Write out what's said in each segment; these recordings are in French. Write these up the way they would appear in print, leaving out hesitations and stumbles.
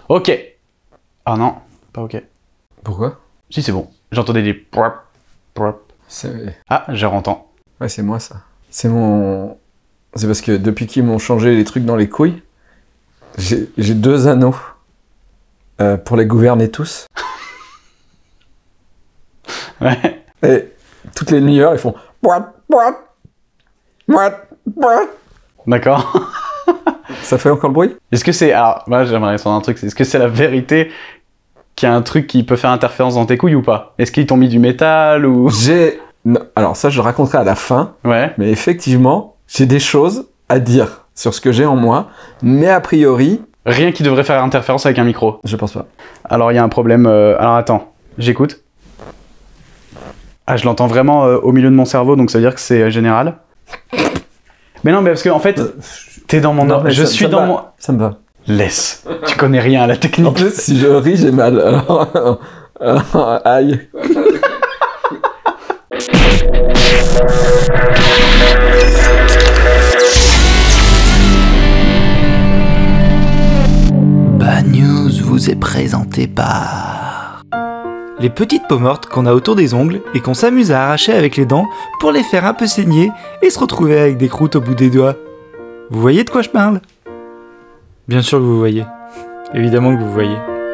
Ok. Ah non, pas ok. Pourquoi? Si, c'est bon. J'entendais des prop, prop. Ah, je rentends. Ouais, c'est moi, ça. C'est mon... C'est parce que depuis qu'ils m'ont changé les trucs dans les couilles, j'ai 2 anneaux pour les gouverner tous. Ouais. Et toutes les demi-heures, ils font... D'accord. Ça fait encore le bruit? Est-ce que c'est... Alors, moi, j'aimerais savoir un truc. Est-ce que c'est la vérité qu'il y a un truc qui peut faire interférence dans tes couilles ou pas? Est-ce qu'ils t'ont mis du métal ou... Non, alors ça, je le raconterai à la fin. Ouais. Mais effectivement, j'ai des choses à dire sur ce que j'ai en moi. Mais a priori... Rien qui devrait faire interférence avec un micro. Je pense pas. Alors, il y a un problème... Alors, attends. J'écoute. Ah, je l'entends vraiment au milieu de mon cerveau, donc ça veut dire que c'est général. Mais non, mais parce que en fait, t'es dans mon... Non, mais je suis dans mon... Ça me va. Laisse. Tu connais rien à la En technique. plus, si je ris, j'ai mal. Alors, aïe. Bad News vous est présenté par... Les petites peaux mortes qu'on a autour des ongles et qu'on s'amuse à arracher avec les dents pour les faire un peu saigner et se retrouver avec des croûtes au bout des doigts. Vous voyez de quoi je parle? Bien sûr que vous voyez. Évidemment que vous voyez.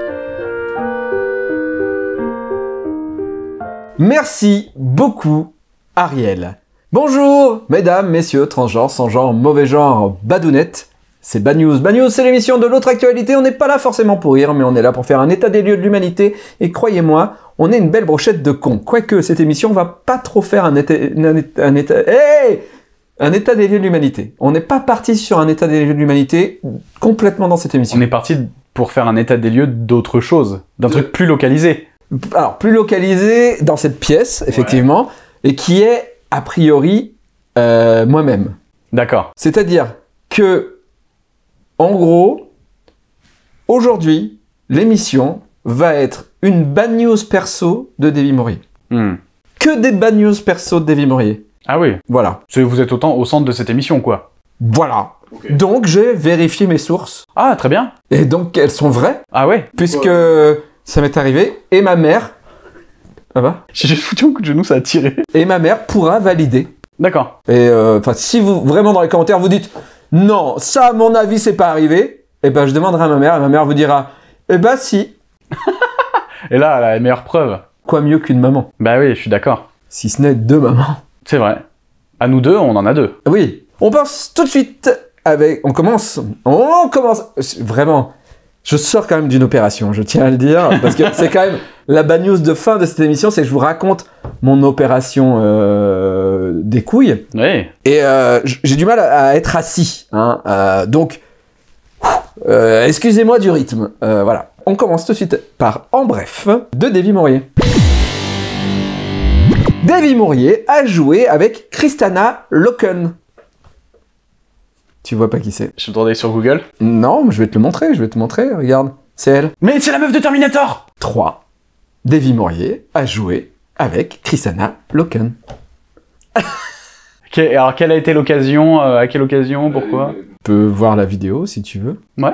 Merci beaucoup, Ariel. Bonjour, mesdames, messieurs, transgenres, sans genre, mauvais genre, badounettes. C'est Bad News. Bad News, c'est l'émission de l'autre actualité. On n'est pas là forcément pour rire, mais on est là pour faire un état des lieux de l'humanité. Et croyez-moi, on est une belle brochette de cons. Quoique, cette émission va pas trop faire un état des lieux de l'humanité. On n'est pas parti sur un état des lieux de l'humanité complètement dans cette émission. On est parti pour faire un état des lieux d'autre chose. D'un truc plus localisé. Alors, plus localisé dans cette pièce, effectivement, et qui est, a priori, moi-même. D'accord. C'est-à-dire que, en gros, aujourd'hui, l'émission va être une bad news perso de Davy Mourier. Que des bad news perso de Davy Mourier. Ah oui. Voilà. Vous êtes autant au centre de cette émission, quoi. Voilà. Okay. Donc, j'ai vérifié mes sources. Ah, très bien. Et donc, elles sont vraies. Ah ouais. Puisque ça m'est arrivé. Et ma mère... Ça va? J'ai juste foutu un coup de genou, ça a tiré. Et ma mère pourra valider. D'accord. Et si vous, vraiment dans les commentaires, vous dites « Non, ça, à mon avis, c'est pas arrivé », eh ben, je demanderai à ma mère, et ma mère vous dira « Eh ben, si. » Et là, elle a la meilleure preuve. Quoi mieux qu'une maman? Bah oui, je suis d'accord. Si ce n'est 2 mamans. C'est vrai. À nous deux, on en a 2. Oui. On pense tout de suite avec... On commence. Vraiment. Je sors quand même d'une opération, je tiens à le dire, parce que c'est quand même la bad news de fin de cette émission, c'est que je vous raconte mon opération des couilles. Oui. Et j'ai du mal à être assis. Hein, donc, excusez-moi du rythme. Voilà. On commence tout de suite par En bref de Davy Mourier. Davy Mourier a joué avec Kristanna Loken. Tu vois pas qui c'est? Je vais aller sur Google. Non, je vais te le montrer, regarde. C'est elle. Mais c'est la meuf de Terminator! 3. Davy Mourier a joué avec Kristanna Loken. Ok, alors quelle a été l'occasion? À quelle occasion? Pourquoi? Tu peux voir la vidéo si tu veux. Ouais.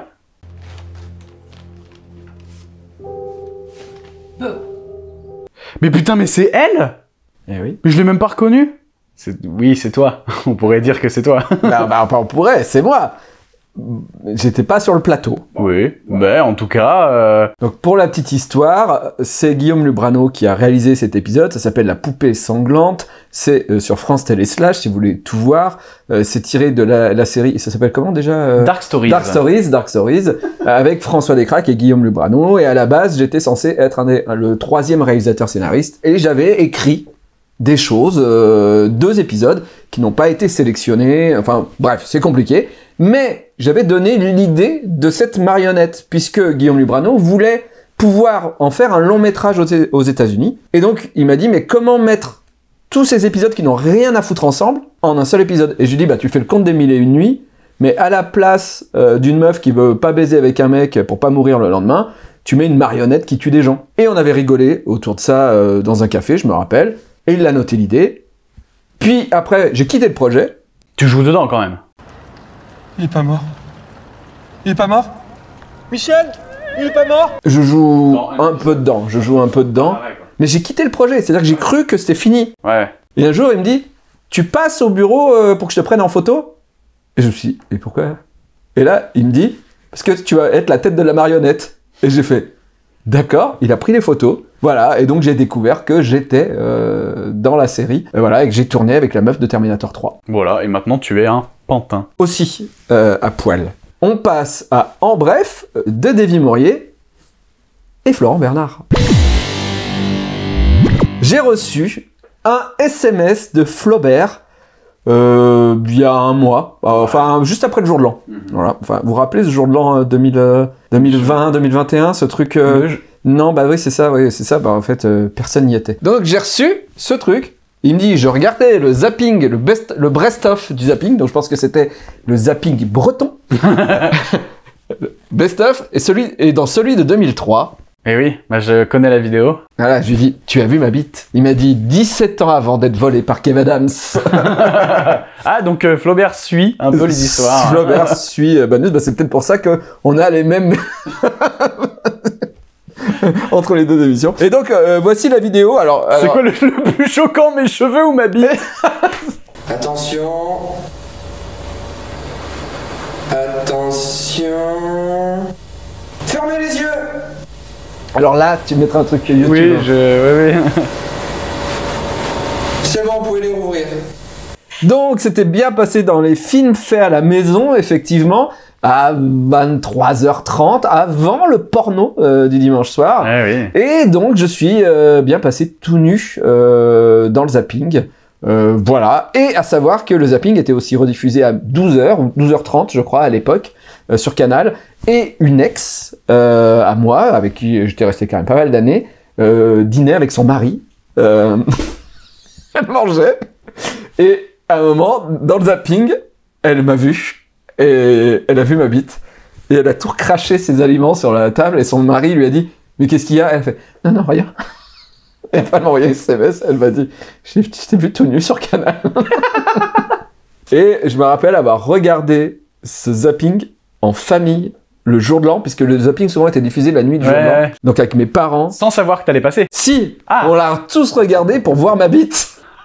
Mais putain, mais c'est elle! Eh oui. Mais je l'ai même pas reconnue! Oui, c'est toi. On pourrait dire que c'est toi. bah, on pourrait, c'est moi. J'étais pas sur le plateau. Oui, mais en tout cas... Donc pour la petite histoire, c'est Guillaume Lubrano qui a réalisé cet épisode, ça s'appelle La Poupée Sanglante, c'est sur France Télé Slash, si vous voulez tout voir, c'est tiré de la série, ça s'appelle comment déjà Dark Stories. Dark Stories, avec François Descraques et Guillaume Lubrano, et à la base, j'étais censé être le 3e réalisateur scénariste, et j'avais écrit des choses, 2 épisodes qui n'ont pas été sélectionnés, enfin bref, c'est compliqué, mais j'avais donné l'idée de cette marionnette, puisque Guillaume Lubrano voulait pouvoir en faire un long métrage aux États-Unis, et donc il m'a dit, mais comment mettre tous ces épisodes qui n'ont rien à foutre ensemble en un seul épisode? Et je lui ai dit, bah tu fais le conte des 1001 nuits, mais à la place d'une meuf qui veut pas baiser avec un mec pour pas mourir le lendemain, tu mets une marionnette qui tue des gens. Et on avait rigolé autour de ça dans un café, je me rappelle, et il a noté l'idée. Puis après, j'ai quitté le projet. Tu joues dedans quand même. Il est pas mort. Il est pas mort? Michel! Il est pas mort? Je joue Non, un peu dedans, mais j'ai quitté le projet, c'est-à-dire que j'ai cru que c'était fini. Ouais. Et un jour, il me dit, tu passes au bureau pour que je te prenne en photo? Et je me suis dit, et pourquoi? Et là, il me dit, parce que tu vas être la tête de la marionnette. Et j'ai fait, d'accord, il a pris les photos. Voilà, et donc j'ai découvert que j'étais dans la série, voilà, et que j'ai tourné avec la meuf de Terminator 3. Voilà, et maintenant tu es un pantin. Aussi à poil. On passe à En bref de Davy Mourier et Florent Bernard. J'ai reçu un SMS de Flaubert il y a un mois, enfin juste après le jour de l'an. Voilà. Enfin, vous vous rappelez ce jour de l'an 2020, 2021, ce truc Non, bah oui, c'est ça, bah en fait, personne n'y était. Donc j'ai reçu ce truc. Il me dit, je regardais le zapping, le best-of du zapping, donc je pense que c'était le zapping breton. Best-of, et dans celui de 2003. Eh oui, bah je connais la vidéo. Voilà, je lui dis, tu as vu ma bite? Il m'a dit 17 ans avant d'être volé par Kev Adams. Ah, donc Flaubert suit un peu les histoires. Flaubert suit Banus, bah c'est peut-être pour ça qu'on a les mêmes... entre les deux émissions. Et donc, voici la vidéo. Alors, C'est quoi le plus choquant, mes cheveux ou ma bite? Attention. Attention. Fermez les yeux. Alors là, tu mettras un truc YouTube. Oui, hein. oui. C'est bon, vous pouvez les rouvrir. Donc, c'était bien passé dans les films faits à la maison, effectivement, à 23h30, avant le porno du dimanche soir. Oui. Et donc, je suis bien passé tout nu dans le zapping. Voilà. Et à savoir que le zapping était aussi rediffusé à 12h, ou 12h30, je crois, à l'époque, sur Canal. Et une ex à moi, avec qui j'étais resté quand même pas mal d'années, dînait avec son mari. Elle mangeait. Et à un moment, dans le zapping, elle m'a vu. Et elle a vu ma bite. Et elle a tout craché ses aliments sur la table. Et son mari lui a dit, mais qu'est-ce qu'il y a? Elle fait, non, rien. Et elle m'a envoyé un SMS. Elle m'a dit, je t'ai vu tout nu sur Canal. Et je me rappelle avoir regardé ce zapping en famille le jour de l'an, puisque le zapping souvent était diffusé la nuit du jour de l'an. Ouais. Donc avec mes parents. Sans savoir que t'allais passer. Si, Ah. on l'a tous regardé pour voir ma bite.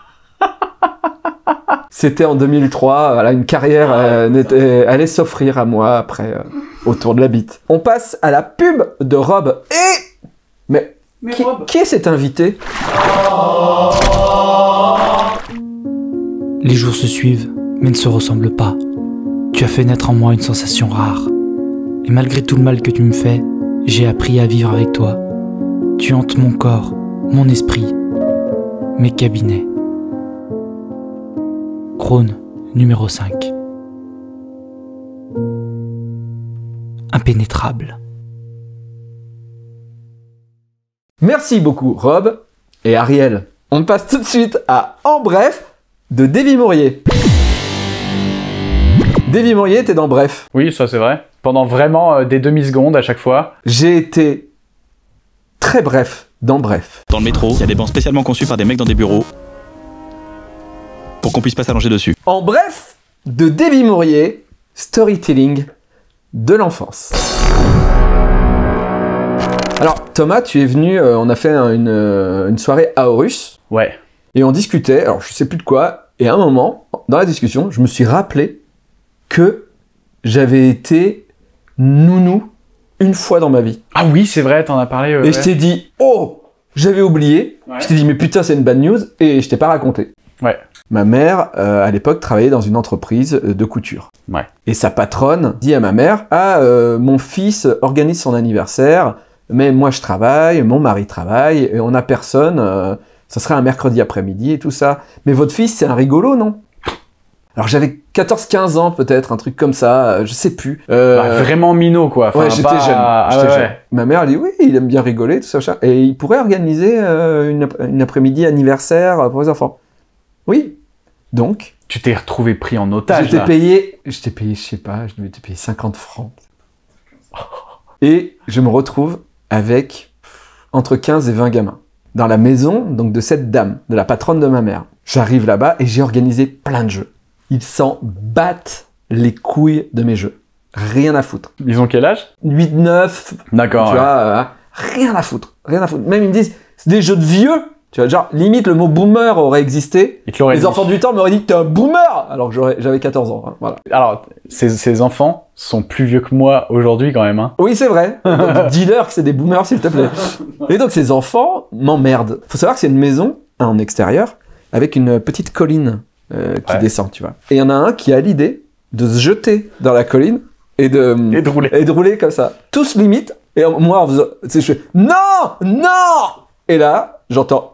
C'était en 2003, voilà, une carrière allait s'offrir à moi après, autour de la bite. On passe à la pub de Rob. Et... Mais qui est cet invité? Les jours se suivent, mais ne se ressemblent pas. Tu as fait naître en moi une sensation rare. Et malgré tout le mal que tu me fais, j'ai appris à vivre avec toi. Tu hantes mon corps, mon esprit, mes cabinets. Crône, numéro 5. Impénétrable. Merci beaucoup, Rob et Ariel. On passe tout de suite à En bref de Davy Mourier. Davy Mourier était dans Bref. Oui, ça c'est vrai. Pendant vraiment des demi-secondes à chaque fois. J'ai été très bref dans Bref. Dans le métro, il y a des bancs spécialement conçus par des mecs dans des bureaux pour qu'on puisse pas s'allonger dessus. En bref, de Davy Mourier, storytelling de l'enfance. Alors Thomas, tu es venu, on a fait une soirée à Horus, Ouais. et on discutait, alors je sais plus de quoi, et à un moment, dans la discussion, je me suis rappelé que j'avais été nounou une fois dans ma vie. Ah oui, c'est vrai, t'en as parlé. Et je t'ai dit, oh, j'avais oublié, Ouais. je t'ai dit, mais putain, c'est une bad news, et je t'ai pas raconté. Ouais. Ma mère, à l'époque, travaillait dans une entreprise de couture. Ouais. Et sa patronne dit à ma mère, mon fils organise son anniversaire, mais moi je travaille, mon mari travaille, et on n'a personne, ça serait un mercredi après-midi et tout ça. Mais votre fils, c'est un rigolo, non? Alors j'avais 14-15 ans peut-être, un truc comme ça, je sais plus. Vraiment minot, quoi. Enfin, Ouais, j'étais pas- jeune. Ah, j'étais ouais, jeune. ouais. Ma mère, elle dit oui, il aime bien rigoler, tout ça, machin. Et il pourrait organiser une après-midi anniversaire pour les enfants. Oui. Donc, Tu t'es retrouvé pris en otage. j'étais là. payé, je sais pas, je devais te payer 50 francs. Et je me retrouve avec entre 15 et 20 gamins. Dans la maison, donc, de cette dame, de la patronne de ma mère. J'arrive là-bas et j'ai organisé plein de jeux. Ils s'en battent les couilles de mes jeux. rien à foutre. Ils ont quel âge? 8, 9, D'accord. tu ouais. vois, rien à foutre, rien à foutre. Même ils me disent, c'est des jeux de vieux, tu vois, genre, limite le mot boomer aurait existé. Ils te l'auraient Les dit. enfants du temps m'auraient dit que t'es un boomer, alors que j'avais 14 ans, hein, voilà. Alors, ces enfants sont plus vieux que moi aujourd'hui quand même. Hein. Oui, c'est vrai. Donc, dis-leur que c'est des boomers, s'il te plaît. Et donc, ces enfants m'emmerdent. Faut savoir que c'est une maison en extérieur avec une petite colline qui Ouais. descend, tu vois. Et il y en a un qui a l'idée de se jeter dans la colline et de rouler comme ça. Tous limite. Et moi, en faisant, tu sais, je fais non, non. Et là, j'entends.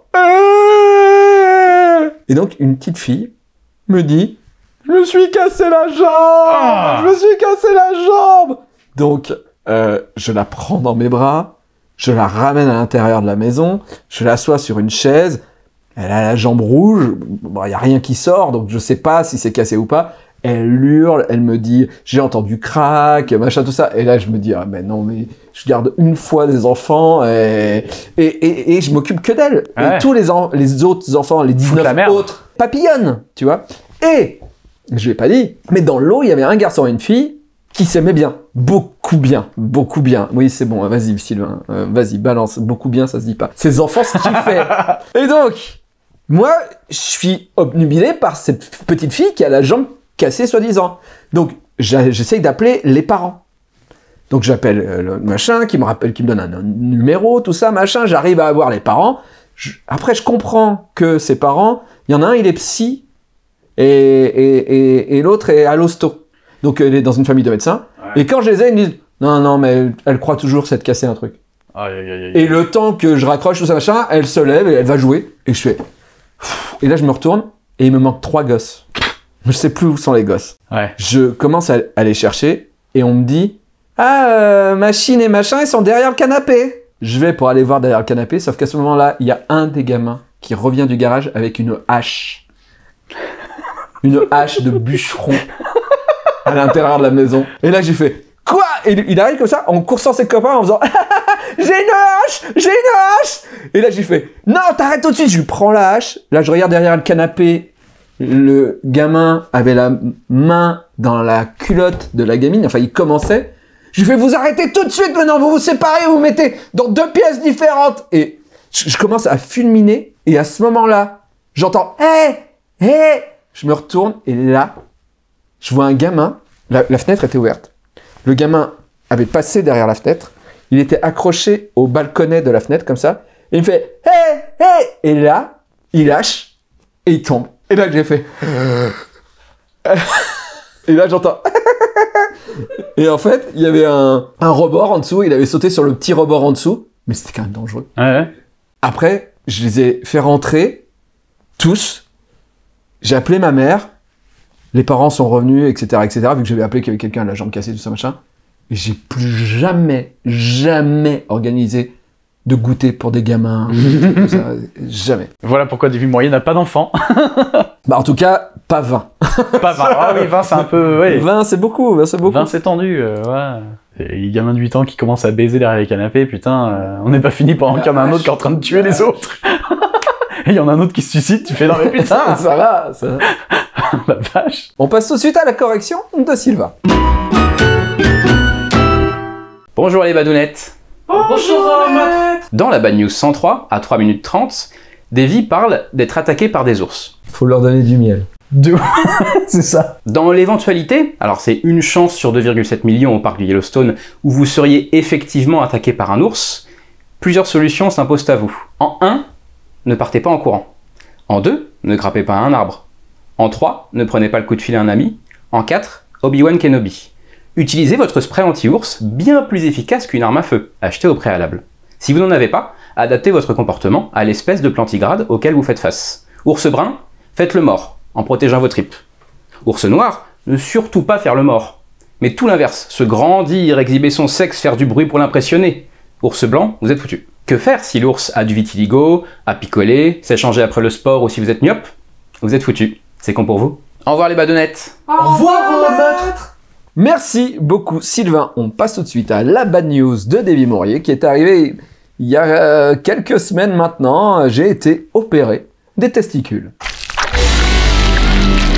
Et donc, une petite fille me dit, je me suis cassé la jambe, je me suis cassé la jambe. Donc, je la prends dans mes bras, je la ramène à l'intérieur de la maison, je l'assois sur une chaise. Elle a la jambe rouge, bon, y a rien qui sort, donc je sais pas si c'est cassé ou pas. Elle hurle, elle me dit, j'ai entendu crack, machin, tout ça. Et là, je me dis, ah ben non, mais je garde une fois des enfants et je m'occupe que d'elle. Ouais. Et tous les autres enfants, les Foutent la 19 merde. autres, papillonnent, tu vois. Et, je l'ai pas dit, mais dans l'eau, il y avait un garçon et une fille qui s'aimaient bien. Beaucoup bien, beaucoup bien. Oui, c'est bon, vas-y, Sylvain, vas-y, balance. Beaucoup bien, ça se dit pas. Ces enfants se kiffaient. Et donc, moi, je suis obnubilé par cette petite fille qui a la jambe cassée, soi-disant. Donc, j'essaye d'appeler les parents. Donc, j'appelle le machin, qui me donne un numéro, tout ça, machin. J'arrive à avoir les parents. Après, je comprends que ces parents, il y en a un, il est psy, et l'autre est à l'hosto. Donc, elle est dans une famille de médecins. Ouais. Et quand je les ai, ils me disent, non, mais elle croit toujours s'être cassé un truc. Aïe, aïe, aïe, aïe. Et le temps que je raccroche tout ça, machin, elle se lève et elle va jouer. Et je fais... Et là, je me retourne et il me manque 3 gosses. Je sais plus où sont les gosses. Ouais. Je commence à les chercher et on me dit « Ah, machine et machin, ils sont derrière le canapé !» Je vais pour aller voir derrière le canapé, sauf qu'à ce moment-là, il y a un des gamins qui revient du garage avec une hache. Une hache de bûcheron à l'intérieur de la maison. Et là, j'ai fait « Quoi ?» Et il arrive comme ça, en coursant ses copains, en faisant « J'ai une hache ! J'ai une hache !» Et là, j'ai fait « Non, t'arrêtes tout de suite !» Je lui prends la hache. Là, je regarde derrière le canapé. Le gamin avait la main dans la culotte de la gamine. Enfin, il commençait. Je lui fais « Vous arrêtez tout de suite maintenant, vous vous séparez, vous vous mettez dans 2 pièces différentes !» Et je commence à fulminer. Et à ce moment-là, j'entends « Hé ! Hé !» Je me retourne et là, je vois un gamin. La fenêtre était ouverte. Le gamin avait passé derrière la fenêtre. Il était accroché au balconnet de la fenêtre, comme ça. Et il me fait « Hé ! Hé !» Et là, il lâche et il tombe. Et là, j'ai fait... Et là, j'entends... Et en fait, il y avait un rebord en dessous. Il avait sauté sur le petit rebord en dessous. Mais c'était quand même dangereux. Ouais. Après, je les ai fait rentrer, tous. J'ai appelé ma mère. Les parents sont revenus, etc., etc. Vu que j'avais appelé qu'il y avait quelqu'un à la jambe cassée, tout ça, machin. Et j'ai plus jamais organisé de goûter pour des gamins. Tout ça, jamais. Voilà pourquoi Davy Mourier n'a pas d'enfant. Bah, en tout cas, pas 20. Pas 20. Ah oui, 20 c'est un peu... Ouais. 20, c'est beaucoup, 20, c'est beaucoup. 20 c'est tendu, ouais. Et les gamins de 8 ans qui commencent à baiser derrière les canapés, putain, on n'est pas fini pendant qu'il y en a un autre qui est en train de tuer les autres. Et il y en a un autre qui se suicide, tu fais non mais putain. Ça va, ça va. La vache. On passe tout de suite à la correction de Sylvain. Bonjour les badounettes. Bonjour, maître. Dans la Bad News 103, à 3 minutes 30, Davy parle d'être attaqué par des ours. Faut leur donner du miel. C'est ça. Dans l'éventualité, alors c'est une chance sur 2,7 millions au parc du Yellowstone, où vous seriez effectivement attaqué par un ours, plusieurs solutions s'imposent à vous. En 1, ne partez pas en courant. En 2, ne grimpez pas à un arbre. En 3, ne prenez pas le coup de fil à un ami. En 4, Obi-Wan Kenobi. Utilisez votre spray anti-ours, bien plus efficace qu'une arme à feu, achetée au préalable. Si vous n'en avez pas, adaptez votre comportement à l'espèce de plantigrade auquel vous faites face. Ours brun, faites le mort, en protégeant vos tripes. Ours noir, ne surtout pas faire le mort. Mais tout l'inverse, se grandir, exhiber son sexe, faire du bruit pour l'impressionner. Ours blanc, vous êtes foutu. Que faire si l'ours a du vitiligo, a picolé, s'est changé après le sport ou si vous êtes myope? Vous êtes foutu. C'est con pour vous. Au revoir les badounettes. Au revoir, maître. Merci beaucoup Sylvain. On passe tout de suite à la bad news de Davy Mourier qui est arrivée il y a quelques semaines maintenant. J'ai été opéré des testicules.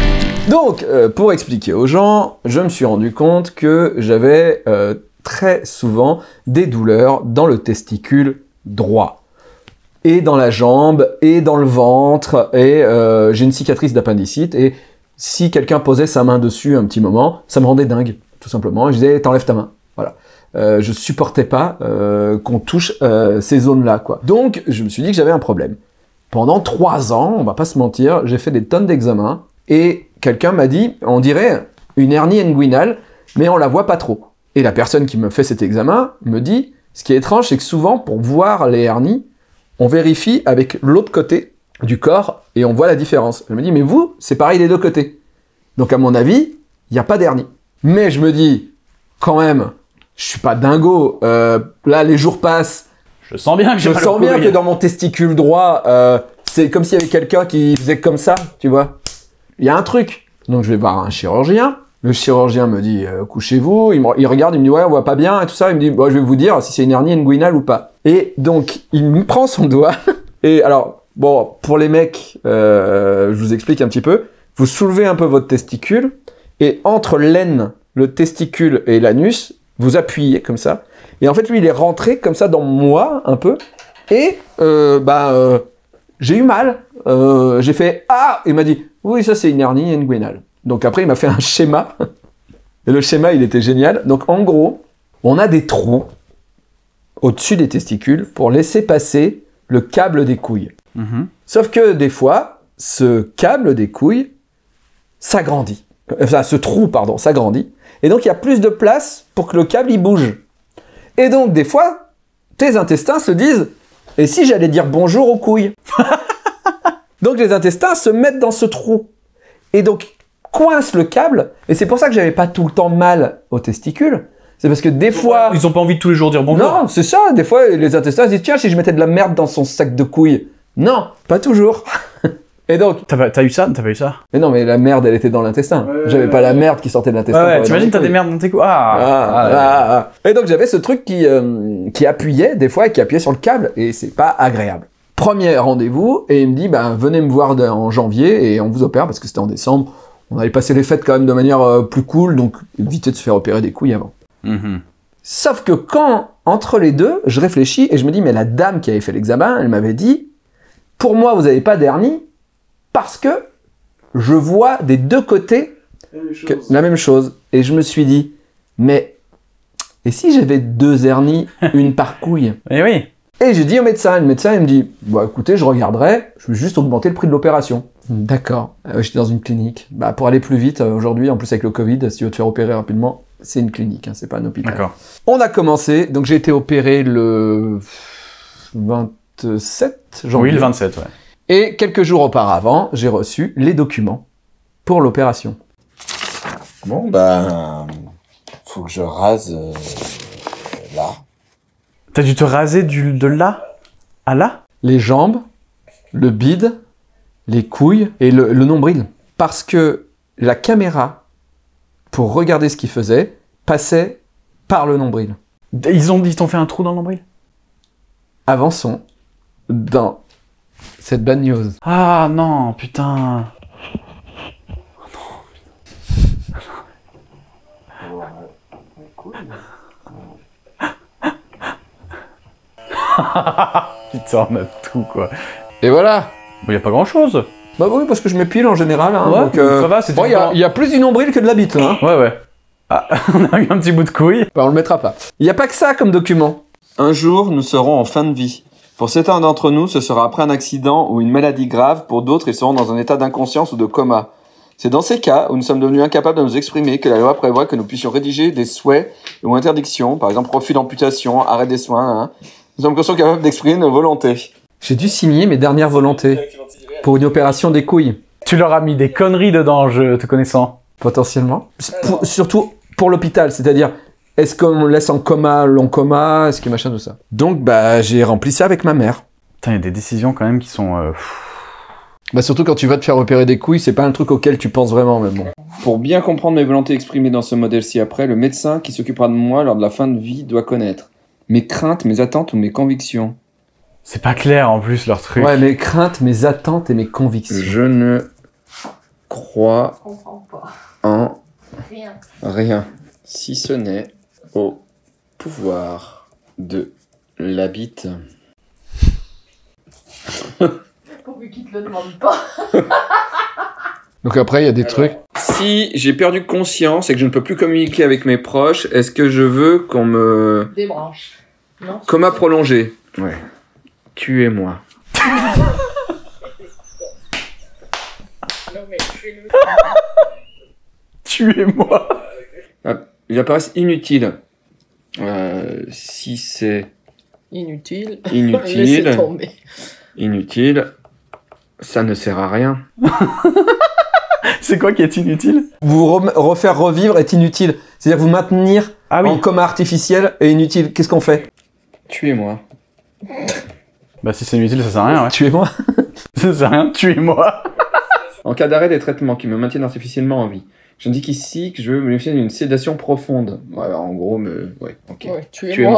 Donc, pour expliquer aux gens, je me suis rendu compte que j'avais très souvent des douleurs dans le testicule droit. Et dans la jambe, et dans le ventre, et j'ai une cicatrice d'appendicite, et si quelqu'un posait sa main dessus un petit moment, ça me rendait dingue, tout simplement. Et je disais, t'enlèves ta main. Voilà. Je supportais pas qu'on touche ces zones-là, quoi. Donc, je me suis dit que j'avais un problème. Pendant 3 ans, on va pas se mentir, j'ai fait des tonnes d'examens, et quelqu'un m'a dit, on dirait une hernie inguinale, mais on la voit pas trop. Et la personne qui me fait cet examen me dit, ce qui est étrange, c'est que souvent, pour voir les hernies, on vérifie avec l'autre côté du corps et on voit la différence. Je me dis, mais vous, c'est pareil des deux côtés. Donc à mon avis, il n'y a pas d'hernie. Mais je me dis, quand même, je suis pas dingo. Là, les jours passent. Je sens bien que j'ai Je mal au sens bien couille. que dans mon testicule droit, c'est comme s'il y avait quelqu'un qui faisait comme ça, tu vois. Il y a un truc. Donc je vais voir un chirurgien. Le chirurgien me dit, couchez-vous. Il regarde, il me dit, ouais, on voit pas bien et tout ça. Il me dit, bon, je vais vous dire si c'est une hernie inguinale ou pas. Et donc, il me prend son doigt. Et alors, bon, pour les mecs, je vous explique un petit peu. Vous soulevez un peu votre testicule. Et entre l'aine, le testicule et l'anus, vous appuyez comme ça. Et en fait, lui, il est rentré comme ça dans moi, un peu. Et, j'ai eu mal. J'ai fait, ah! Il m'a dit, oui, ça, c'est une hernie inguinale. Donc après, il m'a fait un schéma. Et le schéma, il était génial. Donc en gros, on a des trous au-dessus des testicules pour laisser passer le câble des couilles. Sauf que des fois, ce câble des couilles s'agrandit. Enfin, ce trou, pardon, s'agrandit. Et donc, il y a plus de place pour que le câble, il bouge. Et donc, des fois, tes intestins se disent « Et si j'allais dire bonjour aux couilles ?» Donc, les intestins se mettent dans ce trou. Et donc, coince le câble, et c'est pour ça que j'avais pas tout le temps mal aux testicules. C'est parce que des fois... Ils ont pas envie de tous les jours dire bonjour. Non, c'est ça. Des fois, les intestins se disent, tiens, si je mettais de la merde dans son sac de couilles. Non, pas toujours. Et donc... T'as eu ça? T'as pas eu ça? Mais non, mais la merde, elle était dans l'intestin. J'avais pas la merde qui sortait de l'intestin. Ouais, t'imagines, t'as des merdes dans tes couilles. Et donc, j'avais ce truc qui appuyait, des fois, et qui appuyait sur le câble, et c'est pas agréable. Premier rendez-vous, et il me dit, venez me voir en janvier, et on vous opère, parce que c'était en décembre. On allait passer les fêtes quand même de manière plus cool, donc éviter de se faire opérer des couilles avant. Sauf que quand, entre les deux, je réfléchis et je me dis, mais la dame qui avait fait l'examen, elle m'avait dit, pour moi, vous n'avez pas d'hernie, parce que je vois des deux côtés la même chose. Et je me suis dit, mais, et si j'avais 2 hernies, une par couille? Eh oui. Et j'ai dit au médecin, le médecin il me dit, écoutez, je regarderai, je vais juste augmenter le prix de l'opération. D'accord. J'étais dans une clinique. Pour aller plus vite, aujourd'hui, en plus avec le Covid, si tu veux te faire opérer rapidement, c'est une clinique, c'est pas un hôpital. D'accord. On a commencé, donc j'ai été opéré le 27 janvier. Oui, le 27, ouais. Et quelques jours auparavant, j'ai reçu les documents pour l'opération. Bon, faut que je rase là. T'as dû te raser de là à là? Les jambes, le bide, les couilles et le nombril. Parce que la caméra, pour regarder ce qu'il faisait, passait par le nombril. Ils t'ont fait un trou dans le nombril? Avançons dans cette bad news. Ah non, putain. Putain, on a tout, quoi. Et voilà. Il y a pas grand chose. Bah oui, parce que je m'épile en général. Hein, Ouais, donc, ça va, c'est bon, il y a plus du nombril que de la bite, là. Hein. Ouais, ouais. Ah, on a eu un petit bout de couille. Bah, on le mettra pas. Il n'y a pas que ça comme document. Un jour, nous serons en fin de vie. Pour certains d'entre nous, ce sera après un accident ou une maladie grave. Pour d'autres, ils seront dans un état d'inconscience ou de coma. C'est dans ces cas où nous sommes devenus incapables de nous exprimer que la loi prévoit que nous puissions rédiger des souhaits ou interdictions, par exemple refus d'amputation, arrêt des soins. Hein. Nous sommes conscients capables d'exprimer nos volontés. J'ai dû signer mes dernières volontés pour une opération des couilles. Tu leur as mis des conneries dedans, je te connaissant. Potentiellement. Surtout pour l'hôpital, c'est-à-dire, est-ce qu'on laisse en coma, long coma, est-ce que machin, tout ça. Donc, j'ai rempli ça avec ma mère. Putain, il y a des décisions quand même qui sont... surtout quand tu vas te faire opérer des couilles, c'est pas un truc auquel tu penses vraiment, mais bon. Pour bien comprendre mes volontés exprimées dans ce modèle ci-après, le médecin qui s'occupera de moi lors de la fin de vie doit connaître mes craintes, mes attentes ou mes convictions. C'est pas clair en plus leur truc. Ouais, mes craintes, mes attentes et mes convictions. Je ne crois Je comprends pas. en Rien. rien, si ce n'est au pouvoir de la bite. Pourvu qu'il te le demande pas. Donc après, il y a des trucs. Si j'ai perdu conscience et que je ne peux plus communiquer avec mes proches, est-ce que je veux qu'on me... Débranche. Non. Coma prolongé. Ouais. Tuez-moi. Non, mais fais-le. Tuez-moi. Ils apparaissent inutiles. Si c'est Inutile. inutile, Laissez tomber. inutile, ça ne sert à rien. C'est quoi qui est inutile? Vous refaire revivre est inutile. C'est-à-dire vous maintenir Ah oui. en coma artificiel est inutile. Qu'est-ce qu'on fait? Tuez-moi. Bah si c'est inutile, ça sert à rien, ouais. Tuez-moi. Ça sert à rien, tuez-moi. En cas d'arrêt des traitements qui me maintiennent artificiellement en vie, j'indique ici que je veux bénéficier d'une sédation profonde. Ouais, en gros, ouais, ok. Ouais, tuez-moi.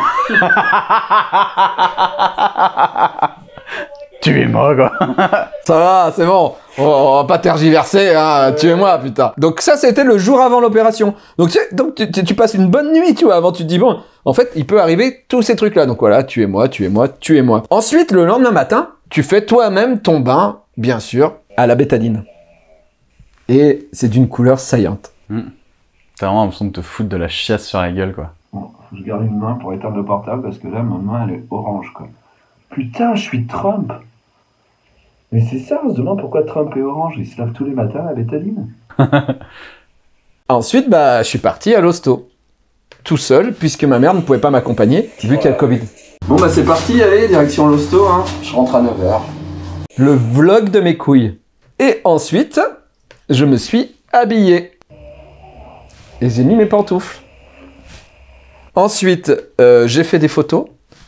Tuez-moi, quoi. Ça va, c'est bon. On va pas tergiverser, hein. Tuez-moi, putain. Donc ça, c'était le jour avant l'opération. Donc tu passes une bonne nuit, tu vois. Avant, tu te dis, bon, en fait, il peut arriver tous ces trucs-là. Donc voilà, tuez-moi, tuez-moi, tuez-moi. Ensuite, le lendemain matin, tu fais toi-même ton bain, bien sûr, à la bétadine. Et c'est d'une couleur saillante. T'as vraiment l'impression de te foutre de la chiasse sur la gueule, quoi. Bon, faut que je garde une main pour éteindre le portable parce que là, ma main, elle est orange, quoi. Putain, je suis Trump! Mais c'est ça, on se demande pourquoi Trump est orange. Il se lave tous les matins à la bétadine. Ensuite, bah, je suis parti à l'hosto. Tout seul, puisque ma mère ne pouvait pas m'accompagner, vu qu'il y a le Covid. Bon bah c'est parti, allez, direction l'hosto, hein. Je rentre à 9h. Le vlog de mes couilles. Et ensuite, je me suis habillé. Et j'ai mis mes pantoufles. Ensuite, j'ai fait des photos.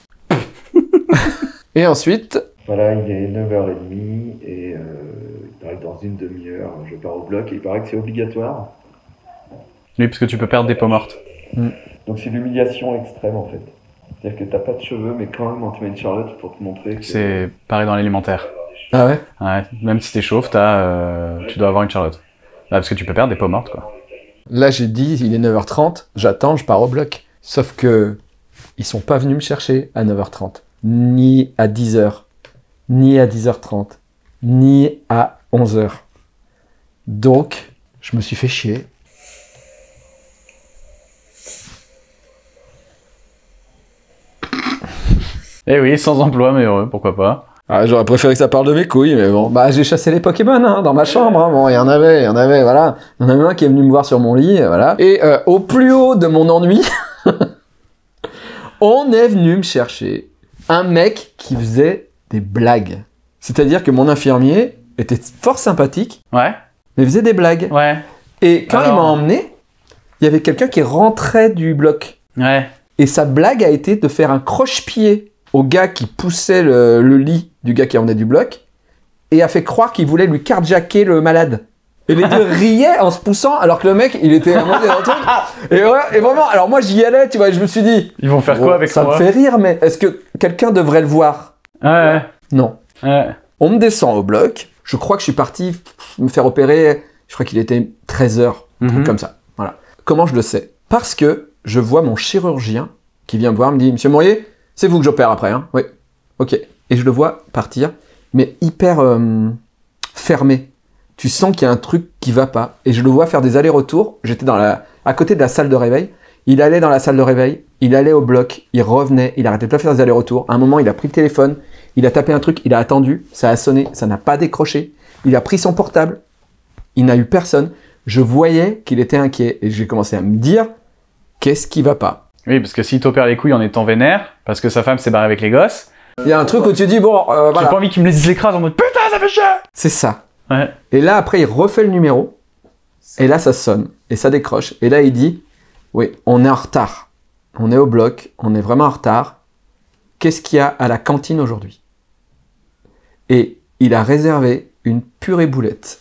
Et ensuite... Voilà, il est 9h30 et il paraît que dans une demi-heure, je pars au bloc et il paraît que c'est obligatoire. Oui, parce que tu peux perdre des peaux mortes. Donc c'est l'humiliation extrême en fait. C'est-à-dire que t'as pas de cheveux, mais quand même on te met une charlotte pour te montrer que... C'est pareil dans l'alimentaire. Ah ouais? Ouais, même si t'es chauve, tu dois avoir une charlotte. Bah, parce que tu peux perdre des peaux mortes, quoi. Là, j'ai dit, il est 9h30, j'attends, je pars au bloc. Sauf que ils sont pas venus me chercher à 9h30, ni à 10h, ni à 10h30, ni à 11h. Donc, je me suis fait chier. Eh oui, sans emploi, mais heureux, pourquoi pas. Ah, j'aurais préféré que ça parle de mes couilles, mais bon. Bah, j'ai chassé les Pokémon, hein, dans ma chambre, hein. Bon, il y en avait, voilà. Il y en avait un qui est venu me voir sur mon lit, voilà. Et au plus haut de mon ennui, on est venu me chercher un mec qui faisait des blagues. C'est-à-dire que mon infirmier était fort sympathique, Ouais, mais faisait des blagues. ouais, Et quand il Alors m'a emmené, il y avait quelqu'un qui rentrait du bloc. ouais. Et sa blague a été de faire un croche-pied au gars qui poussait le lit du gars qui revenait du bloc et a fait croire qu'il voulait lui carjacker le malade. Et les deux riaient en se poussant alors que le mec, il était dans le truc. Et, ouais, et vraiment, alors moi j'y allais, tu vois, je me suis dit... Ils vont faire bon, quoi avec ça moi? me fait rire, mais est-ce que quelqu'un devrait le voir? Ouais, Non. ouais. On me descend au bloc. Je crois que je suis parti me faire opérer. Je crois qu'il était 13h, un truc comme ça. Voilà. Comment je le sais? Parce que je vois mon chirurgien qui vient me voir, me dit, Monsieur Mourier, c'est vous que j'opère après, hein? Oui. Ok. Et je le vois partir, mais hyper fermé. Tu sens qu'il y a un truc qui va pas. Et je le vois faire des allers-retours. J'étais à côté de la salle de réveil. Il allait dans la salle de réveil, il allait au bloc, il revenait, il arrêtait pas de faire des allers-retours. À un moment, il a pris le téléphone, il a tapé un truc, il a attendu, ça a sonné, ça n'a pas décroché. Il a pris son portable, il n'a eu personne. Je voyais qu'il était inquiet et j'ai commencé à me dire, qu'est-ce qui va pas? Oui, parce que s'il t'opère les couilles en étant vénère, parce que sa femme s'est barrée avec les gosses, Il y a un truc où tu dis, bon, j'ai voilà. pas envie qu'il me les écrase en mode putain, ça fait chier! C'est ça. Ouais. Et là, après, il refait le numéro. Et là, ça sonne. Et ça décroche. Et là, il dit, oui, on est en retard. On est au bloc. On est vraiment en retard. Qu'est-ce qu'il y a à la cantine aujourd'hui? Et il a réservé une purée boulette.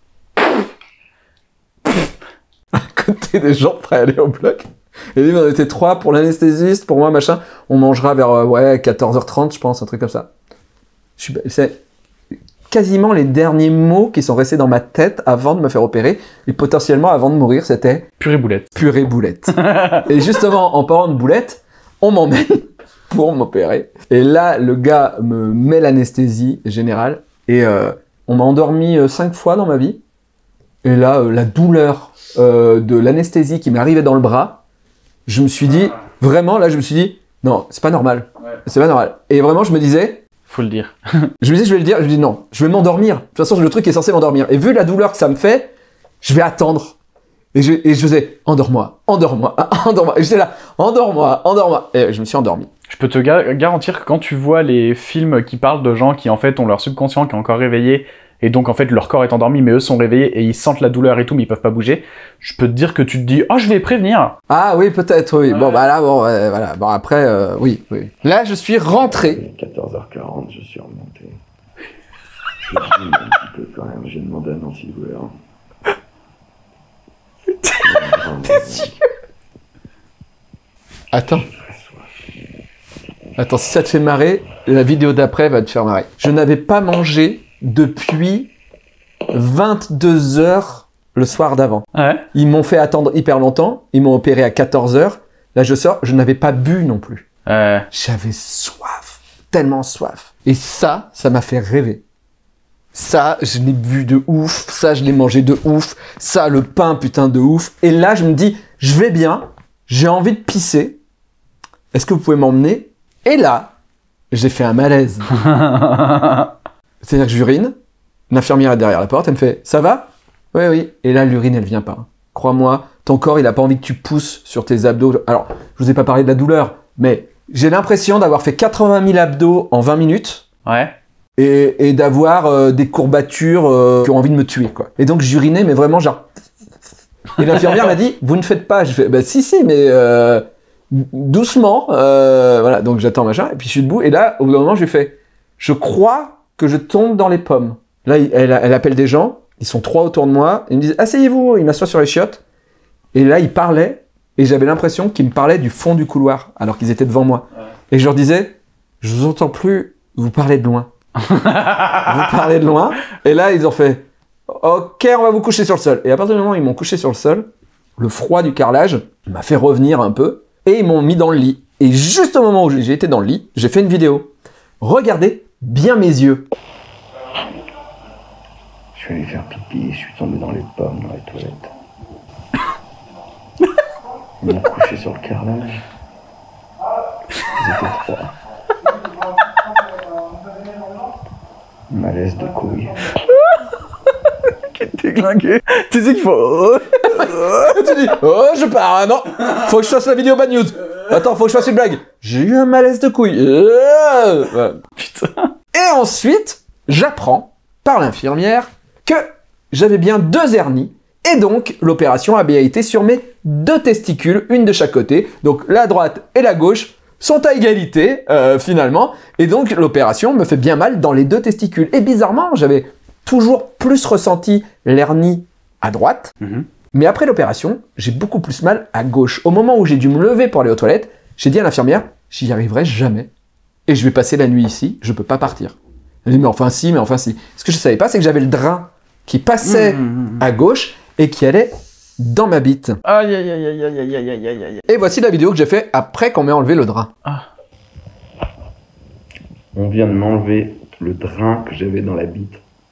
À côté des gens prêts à aller au bloc. Et lui, on était 3 pour l'anesthésiste, pour moi, machin. On mangera vers 14h30, je pense, un truc comme ça. quasiment les derniers mots qui sont restés dans ma tête avant de me faire opérer. Et potentiellement avant de mourir, c'était Purée boulette. purée boulette. Et justement, en parlant de boulette, on m'emmène pour m'opérer. Et là, le gars me met l'anesthésie générale. Et on m'a endormi 5 fois dans ma vie. Et là, la douleur de l'anesthésie qui m'arrivait dans le bras, je me suis dit, vraiment, là, je me suis dit, non, c'est pas normal. Ouais. C'est pas normal. Et vraiment, je me disais, Faut le dire. je me dis, je vais le dire, je me dis non, je vais m'endormir. De toute façon, le truc est censé m'endormir. Et vu la douleur que ça me fait, je vais attendre. Et je faisais, endors-moi, endors-moi, endors-moi. Et j'étais là, endors-moi, endors-moi. Et je me suis endormi. Je peux te garantir que quand tu vois les films qui parlent de gens qui en fait ont leur subconscient qui est encore réveillé et donc en fait leur corps est endormi mais eux sont réveillés et ils sentent la douleur et tout mais ils peuvent pas bouger, je peux te dire que tu te dis « Oh, je vais prévenir !» Ah oui, peut-être, oui. Ouais. Bon, bah là, bon, voilà. Bon, après, oui. Là, je suis rentré. 14h40, je suis remonté. Je filme un petit peu quand même, j'ai demandé à Nancy Bouler. Attends. Attends, si ça te fait marrer, la vidéo d'après va te faire marrer. Je n'avais pas mangé depuis 22 heures le soir d'avant. Ouais. Ils m'ont fait attendre hyper longtemps. Ils m'ont opéré à 14 heures. Là, je sors. Je n'avais pas bu non plus. J'avais soif. Tellement soif. Et ça m'a fait rêver. Ça, je l'ai bu de ouf. Ça, je l'ai mangé de ouf. Ça, le pain, putain, de ouf. Et là, je me dis, je vais bien. J'ai envie de pisser. Est-ce que vous pouvez m'emmener? Et là, j'ai fait un malaise. C'est-à-dire que j'urine. L'infirmière est derrière la porte. Elle me fait, ça va? Oui, oui. Et là, l'urine, elle vient pas. Crois-moi, ton corps, il a pas envie que tu pousses sur tes abdos. Alors, je vous ai pas parlé de la douleur, mais j'ai l'impression d'avoir fait 80 000 abdos en 20 minutes. Ouais. Et d'avoir des courbatures qui ont envie de me tuer, quoi. Et donc, j'urinais, mais vraiment, genre... Et l'infirmière m'a dit, vous ne faites pas. Je fais, bah si, mais doucement. Voilà, donc j'attends, machin. Et puis je suis debout. Et là, au bout d'un moment, je lui fais, je crois que je tombe dans les pommes. Là, elle appelle des gens. Ils sont 3 autour de moi. Ils me disent, asseyez-vous. Ils m'assoient sur les chiottes. Et là, ils parlaient. Et j'avais l'impression qu'ils me parlaient du fond du couloir, alors qu'ils étaient devant moi. Ouais. Et je leur disais, je vous entends plus, vous parlez de loin. Vous parlez de loin. Et là, ils ont fait, ok, on va vous coucher sur le sol. Et à partir du moment où ils m'ont couché sur le sol, le froid du carrelage m'a fait revenir un peu. Et ils m'ont mis dans le lit. Et juste au moment où j'ai été dans le lit, j'ai fait une vidéo. Regardez bien mes yeux. Je suis allé faire pipi, je suis tombé dans les pommes, dans les toilettes. Ils m'ont couché sur le carrelage. Ils étaient 3. Malaise de couilles. T'es glingué. Tu sais qu'il faut... Tu dis, oh, je pars, ah, non. Faut que je fasse la vidéo bad news. Attends, faut que je fasse une blague. J'ai eu un malaise de couilles. Putain. Et ensuite, j'apprends par l'infirmière que j'avais bien 2 hernies. Et donc, l'opération a bien été sur mes 2 testicules, une de chaque côté. Donc, la droite et la gauche sont à égalité, finalement. Et donc, l'opération me fait bien mal dans les 2 testicules. Et bizarrement, j'avais toujours plus ressenti l'hernie à droite. Mais après l'opération, j'ai beaucoup plus mal à gauche. Au moment où j'ai dû me lever pour aller aux toilettes, j'ai dit à l'infirmière, j'y arriverai jamais. Et je vais passer la nuit ici, je peux pas partir. Elle dit, mais enfin si. Ce que je savais pas, c'est que j'avais le drain qui passait à gauche et qui allait dans ma bite. Aïe, aïe, aïe, aïe, aïe, aïe, aïe, aïe, aïe. Et voici la vidéo que j'ai fait après qu'on m'ait enlevé le drain. On vient de m'enlever le drain que j'avais dans la bite.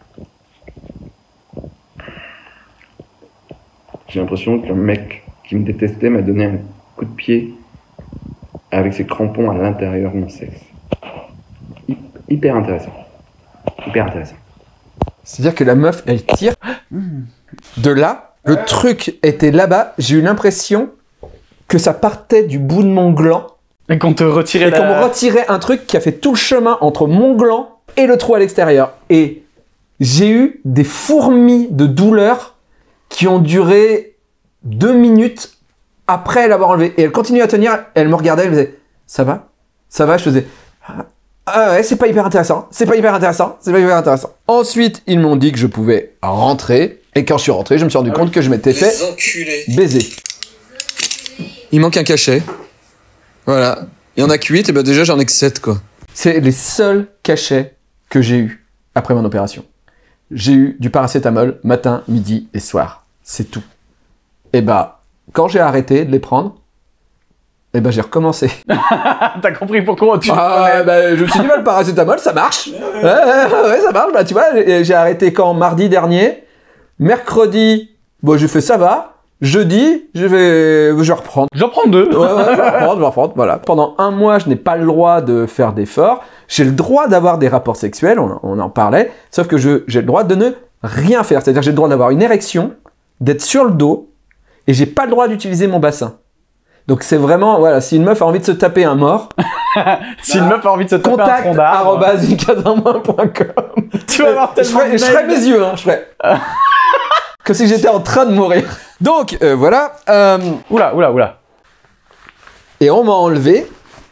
J'ai l'impression qu'un mec qui me détestait m'a donné un coup de pied avec ses crampons à l'intérieur de mon sexe. Hyper intéressant. Hyper intéressant. C'est-à-dire que la meuf, elle tire. De là, le truc était là-bas. J'ai eu l'impression que ça partait du bout de mon gland. Et qu'on te retirait Et qu'on me retirait un truc qui a fait tout le chemin entre mon gland et le trou à l'extérieur. Et j'ai eu des fourmis de douleur qui ont duré 2 minutes après l'avoir enlevé. Et elle continue à tenir, elle me regardait, elle me disait « Ça va ? Ça va ?» Je faisais « Ah ouais, c'est pas hyper intéressant, c'est pas hyper intéressant, c'est pas hyper intéressant. » Ensuite, ils m'ont dit que je pouvais rentrer. Et quand je suis rentré, je me suis rendu compte que je m'étais fait baiser. Il manque un cachet. Voilà. Il y en a que 8, et ben déjà j'en ai que 7, quoi. C'est les seuls cachets que j'ai eus. après mon opération. J'ai eu du paracétamol matin, midi et soir. C'est tout. Et bah, quand j'ai arrêté de les prendre, et bah j'ai recommencé. T'as compris pourquoi tu... Bah, je me suis dit, bah, le paracétamol, ça marche. Ouais, ça marche. Bah, tu vois, j'ai arrêté quand? Mardi dernier. Mercredi, bon, j'ai fait ça va. Jeudi, je vais reprendre. J'en prends 2. Ouais, je vais reprendre, voilà. Pendant 1 mois, je n'ai pas le droit de faire d'efforts. J'ai le droit d'avoir des rapports sexuels, on en parlait, sauf que j'ai le droit de ne rien faire. C'est-à-dire que j'ai le droit d'avoir une érection, d'être sur le dos, et j'ai pas le droit d'utiliser mon bassin. Donc c'est vraiment, voilà, si une meuf a envie de se taper un mort, si une meuf a envie de se taper un tronc d'arbre, contact@vicadinmain.com. tu vas voir tellement je ferai mes yeux, hein, je ferai. Comme si j'étais en train de mourir. Donc, voilà. Oula. Et on m'a enlevé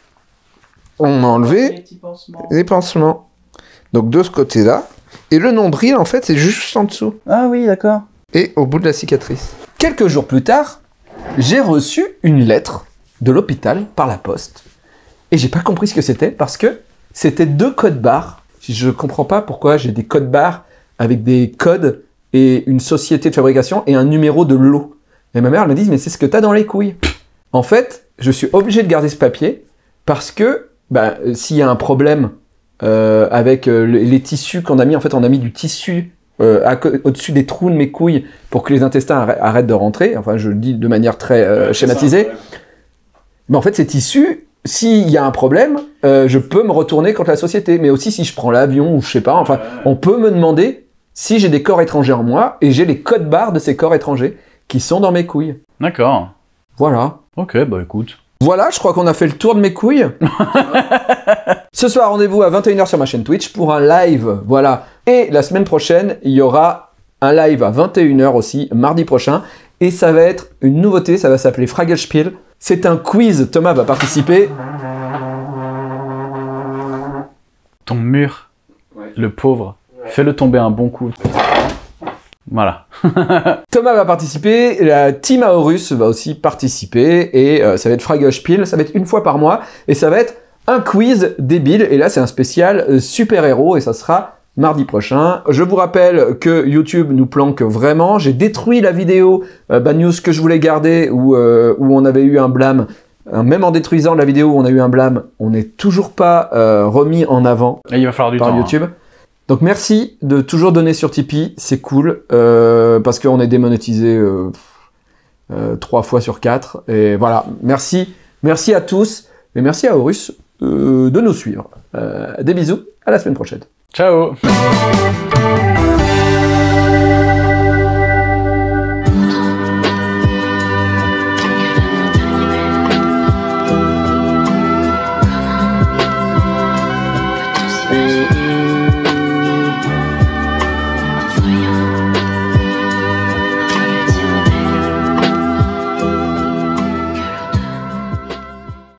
les pansements. Donc de ce côté-là. Et le nombril, en fait, c'est juste en dessous. Ah oui, d'accord. Et au bout de la cicatrice. Quelques jours plus tard, j'ai reçu une lettre de l'hôpital par la poste. Et j'ai pas compris ce que c'était parce que c'était 2 codes barres. Je comprends pas pourquoi j'ai des codes barres avec des codes et une société de fabrication et un numéro de lot. Et ma mère elle me dit, mais c'est ce que t'as dans les couilles. En fait, je suis obligé de garder ce papier parce que bah, s'il y a un problème avec les tissus qu'on a mis, en fait on a mis du tissu au-dessus des trous de mes couilles pour que les intestins arrêtent de rentrer, enfin je le dis de manière très schématisée, mais en fait ces tissus, s'il y a un problème, je peux me retourner contre la société, mais aussi si je prends l'avion ou je sais pas, enfin on peut me demander si j'ai des corps étrangers en moi, et j'ai les codes barres de ces corps étrangers qui sont dans mes couilles. D'accord. Voilà. Ok, bah écoute. Voilà, je crois qu'on a fait le tour de mes couilles. Ce soir, rendez-vous à 21h sur ma chaîne Twitch pour un live, voilà. Et la semaine prochaine, il y aura un live à 21h aussi, mardi prochain. Et ça va être une nouveauté, ça va s'appeler Fragelspiel. C'est un quiz, Thomas va participer. Ton mur, le pauvre, fais-le tomber un bon coup. Voilà. Thomas va participer, la team Aorus va aussi participer, et ça va être Fragelspiel, ça va être 1 fois par mois, et ça va être un quiz débile, et là c'est un spécial super-héros, et ça sera mardi prochain. Je vous rappelle que YouTube nous planque vraiment, j'ai détruit la vidéo Bad News que je voulais garder, où on avait eu un blâme, même en détruisant la vidéo où on a eu un blâme, on n'est toujours pas remis en avant et il va falloir du par temps, YouTube. Donc merci de toujours donner sur Tipeee, c'est cool, parce qu'on est démonétisé 3 fois sur 4, et voilà, merci à tous, et merci à Horus de nous suivre. Des bisous, à la semaine prochaine. Ciao.